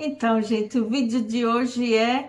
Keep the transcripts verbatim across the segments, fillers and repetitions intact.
Então, gente, o vídeo de hoje é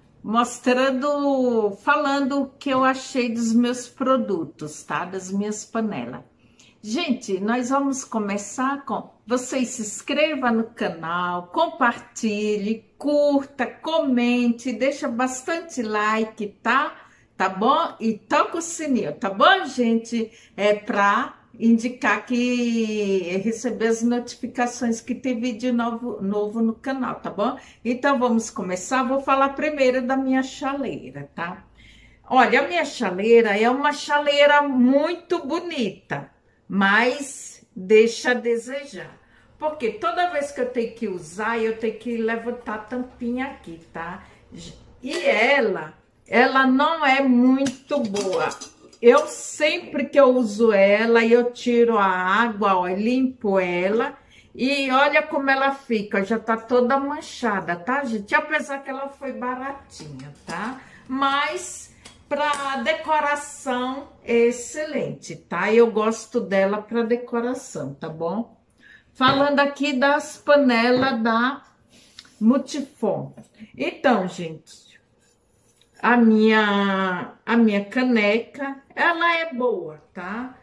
mostrando, falando o que eu achei dos meus produtos, tá? Das minhas panelas. Gente, nós vamos começar com... Você se inscreva no canal, compartilhe, curta, comente, deixa bastante like, tá? Tá bom? E toca o sininho, tá bom, gente? É pra indicar que receber as notificações que tem vídeo novo, novo no canal, tá bom? Então, vamos começar. Vou falar primeiro da minha chaleira, tá? Olha, a minha chaleira é uma chaleira muito bonita, mas deixa a desejar. Porque toda vez que eu tenho que usar, eu tenho que levantar a tampinha aqui, tá? E ela, ela não é muito boa. Eu sempre que eu uso ela, eu tiro a água, ó, limpo ela e olha como ela fica, já tá toda manchada, tá, gente? Apesar que ela foi baratinha, tá? Mas para decoração é excelente, tá? Eu gosto dela para decoração, tá bom? Falando aqui das panelas da Multifon. Então, gente, a minha, a minha caneca, ela é boa, tá?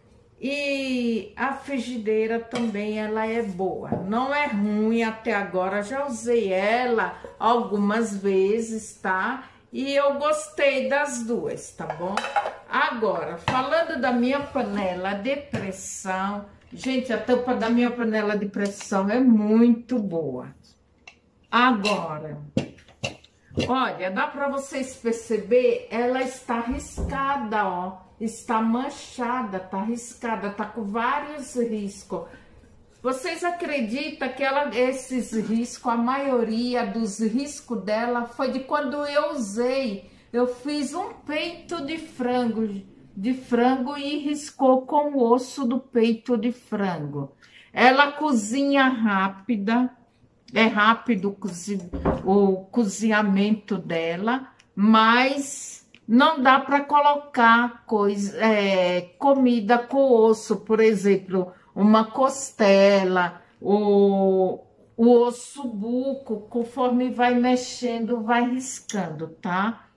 E a frigideira também, ela é boa. Não é ruim até agora, já usei ela algumas vezes, tá? E eu gostei das duas, tá bom? Agora, falando da minha panela de pressão, gente, a tampa da minha panela de pressão é muito boa. Agora... Olha, dá para vocês perceber, ela está riscada, ó, está manchada, tá riscada, tá com vários riscos. Vocês acreditam que ela, esses riscos, a maioria dos riscos dela foi de quando eu usei, eu fiz um peito de frango, de frango e riscou com o osso do peito de frango. Ela cozinha rápida. É rápido o, cozi o cozinhamento dela, mas não dá para colocar coisa, é, comida com osso, por exemplo, uma costela, o, o osso buco, conforme vai mexendo, vai riscando, tá?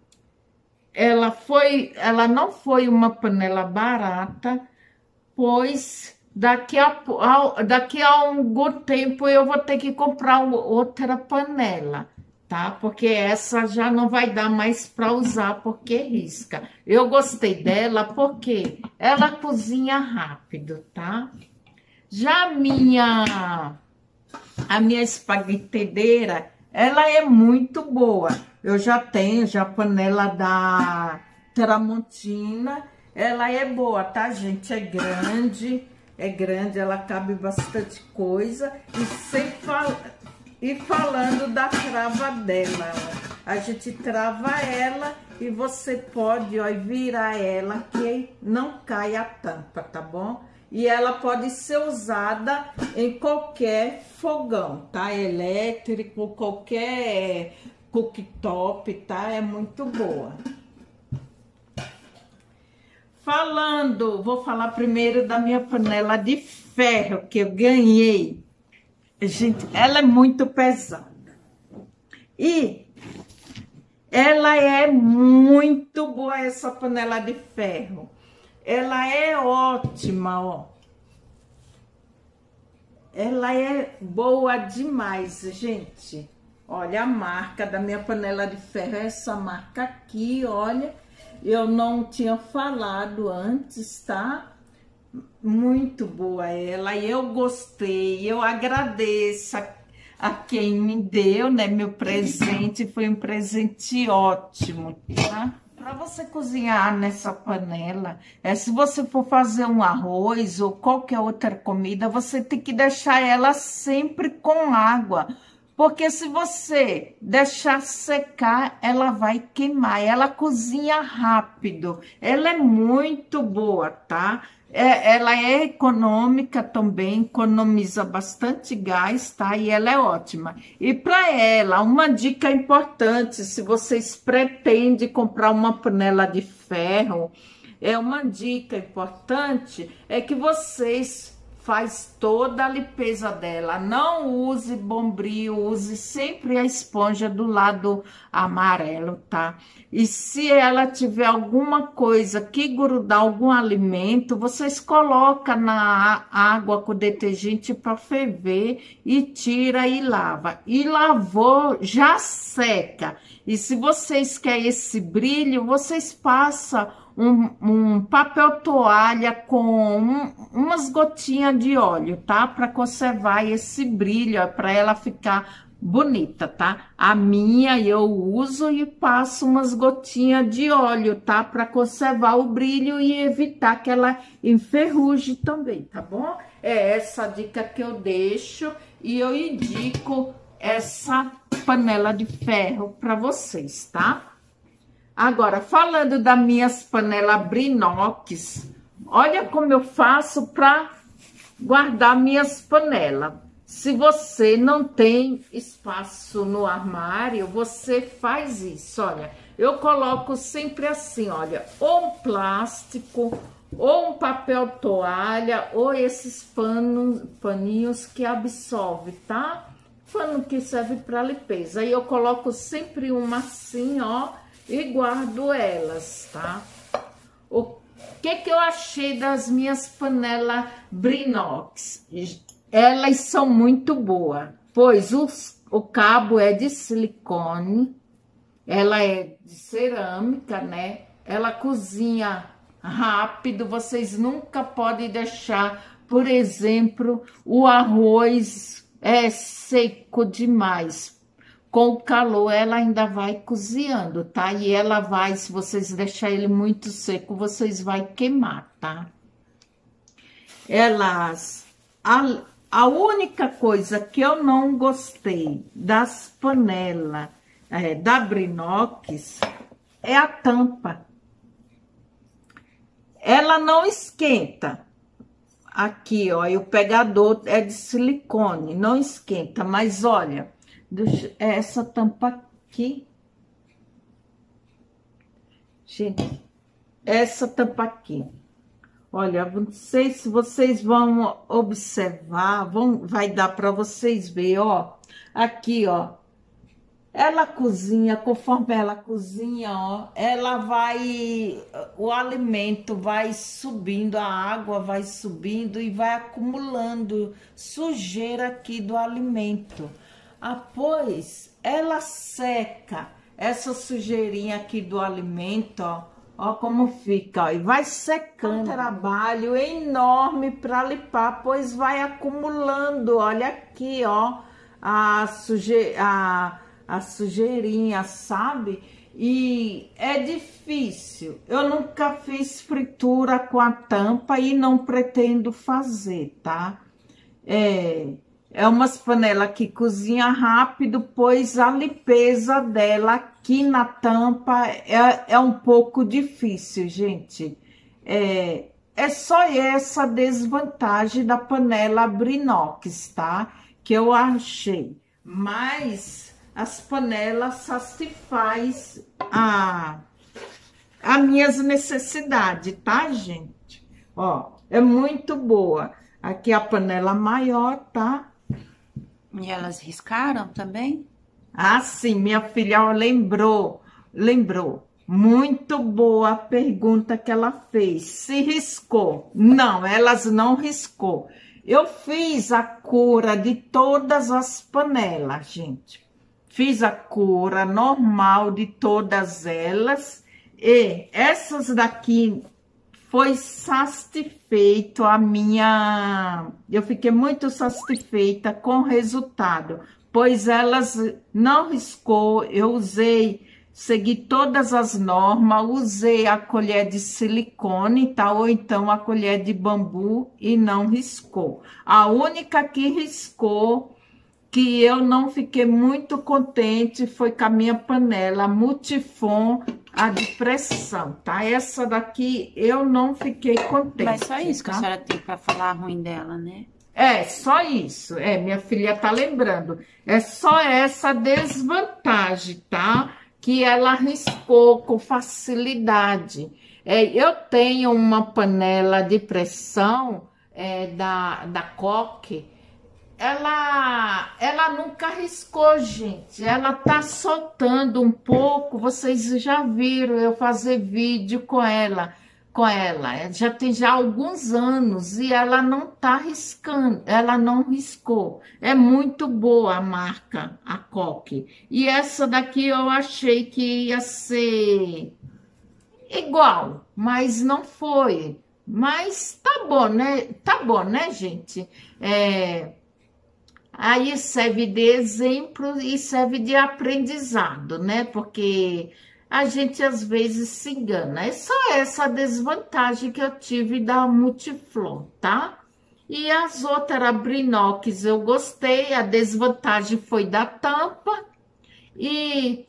Ela foi, ela não foi uma panela barata, pois... Daqui a, daqui a algum tempo eu vou ter que comprar outra panela, tá? Porque essa já não vai dar mais para usar, porque risca. Eu gostei dela porque ela cozinha rápido, tá? Já a minha, a minha espaguetedeira, ela é muito boa. Eu já tenho já a panela da Tramontina, ela é boa, tá, gente? É grande... É grande, ela cabe bastante coisa. E, sem fal... e falando da trava dela, ó. A gente trava ela e você pode, ó, virar ela que não cai a tampa, tá bom? E ela pode ser usada em qualquer fogão, tá? Elétrico, qualquer cooktop, tá? É muito boa. Falando, vou falar primeiro da minha panela de ferro que eu ganhei. Gente, ela é muito pesada. E ela é muito boa, essa panela de ferro. Ela é ótima, ó. Ela é boa demais, gente. Olha a marca da minha panela de ferro, essa marca aqui, olha. Eu não tinha falado antes, tá? Muito boa ela, e eu gostei, eu agradeço a, a quem me deu, né? Meu presente, foi um presente ótimo, tá? Para você cozinhar nessa panela, é, se você for fazer um arroz ou qualquer outra comida, você tem que deixar ela sempre com água. Porque se você deixar secar, ela vai queimar. Ela cozinha rápido. Ela é muito boa, tá? É, ela é econômica também, economiza bastante gás, tá? E ela é ótima. E para ela, uma dica importante, se vocês pretendem comprar uma panela de ferro, é uma dica importante, é que vocês faz toda a limpeza dela. Não use bombril, use sempre a esponja do lado amarelo, tá? E se ela tiver alguma coisa que grudar algum alimento, vocês colocam na água com detergente para ferver e tira e lava. E lavou, já seca. E se vocês querem esse brilho, vocês passam um, um papel toalha com um, umas gotinhas de óleo, tá? Para conservar esse brilho, para ela ficar bonita, tá? A minha eu uso e passo umas gotinhas de óleo, tá? Para conservar o brilho e evitar que ela enferruje também, tá bom? É essa dica que eu deixo e eu indico essa panela de ferro para vocês, tá? Agora, falando das minhas panelas Brinox, olha como eu faço para guardar minhas panelas. Se você não tem espaço no armário, você faz isso, olha. Eu coloco sempre assim, olha, ou um plástico, ou um papel toalha, ou esses panos, paninhos que absorve, tá? Pano que serve para limpeza. Aí eu coloco sempre uma assim, ó, e guardo elas, tá? O que que eu achei das minhas panelas Brinox? Elas são muito boas, pois os, o cabo é de silicone, ela é de cerâmica, né? Ela cozinha rápido, vocês nunca podem deixar, por exemplo, o arroz é seco demais. Com o calor, ela ainda vai cozinhando, tá? E ela vai, se vocês deixarem ele muito seco, vocês vai queimar, tá? Elas... A, A única coisa que eu não gostei das panelas é, da Brinox é a tampa. Ela não esquenta. Aqui, ó, e o pegador é de silicone, não esquenta. Mas olha, deixa, essa tampa aqui. Gente, essa tampa aqui. Olha, não sei se vocês vão observar, vão, vai dar para vocês ver, ó. Aqui, ó. Ela cozinha, conforme ela cozinha, ó, ela vai, o alimento vai subindo, a água vai subindo e vai acumulando sujeira aqui do alimento. Após, ela seca essa sujeirinha aqui do alimento, ó. Ó como fica, ó, e vai secando. Um trabalho enorme para limpar, pois vai acumulando, olha aqui, ó, a, suje... a... a sujeirinha, sabe? E é difícil. Eu nunca fiz fritura com a tampa e não pretendo fazer, tá? É... É umas panelas que cozinha rápido, pois a limpeza dela aqui na tampa é, é um pouco difícil, gente. É, é só essa desvantagem da panela Brinox, tá? Que eu achei. Mas as panelas satisfaz a, a minhas necessidades, tá, gente? Ó, é muito boa. Aqui a panela maior, tá? E elas riscaram também? Ah, sim, minha filha lembrou, lembrou. Muito boa a pergunta que ela fez. Se riscou? Não, elas não riscou. Eu fiz a cura de todas as panelas, gente. Fiz a cura normal de todas elas. E essas daqui... Foi satisfeito a minha... Eu fiquei muito satisfeita com o resultado, pois elas não riscou, eu usei, segui todas as normas, usei a colher de silicone, tá? Ou então a colher de bambu e não riscou. A única que riscou, que eu não fiquei muito contente, foi com a minha panela Multifon, a de pressão, tá? Essa daqui eu não fiquei contente. Mas só isso tá? que a senhora tem para falar ruim dela, né? É, só isso. É, minha filha tá lembrando. É só essa desvantagem, tá? Que ela riscou com facilidade. É, eu tenho uma panela de pressão é, da, da Coque, ela, ela nunca riscou, gente. Ela tá soltando um pouco. Vocês já viram eu fazer vídeo com ela, com ela. Já tem já alguns anos e ela não tá riscando. Ela não riscou. É muito boa a marca, a Coque. E essa daqui eu achei que ia ser igual, mas não foi. Mas tá bom, né? Tá bom, né, gente? É... Aí serve de exemplo e serve de aprendizado, né? Porque a gente às vezes se engana. É só essa desvantagem que eu tive da Multiflor, tá? E as outras Brinox eu gostei, a desvantagem foi da tampa e,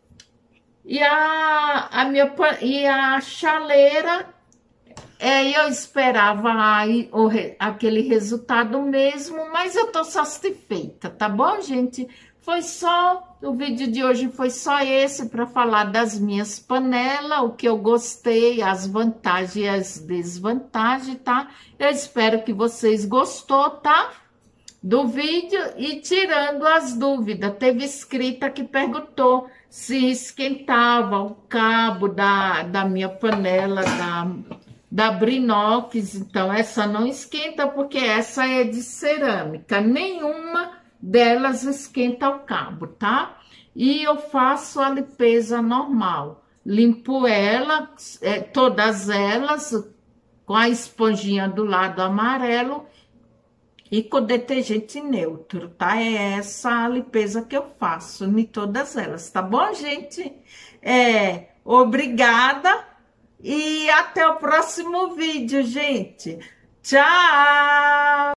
e, a, a, minha, e a chaleira. É, eu esperava aí o, aquele resultado mesmo, mas eu tô satisfeita, tá bom, gente? Foi só, o vídeo de hoje foi só esse para falar das minhas panelas, o que eu gostei, as vantagens e as desvantagens, tá? Eu espero que vocês gostou, tá? Do vídeo e tirando as dúvidas. Teve inscrita que perguntou se esquentava o cabo da, da minha panela, da... da Brinox, então essa não esquenta porque essa é de cerâmica, nenhuma delas esquenta o cabo, tá? E eu faço a limpeza normal, limpo ela, é, todas elas, com a esponjinha do lado amarelo e com detergente neutro, tá? É essa a limpeza que eu faço em todas elas, tá bom, gente? É, obrigada. E até o próximo vídeo, gente. Tchau!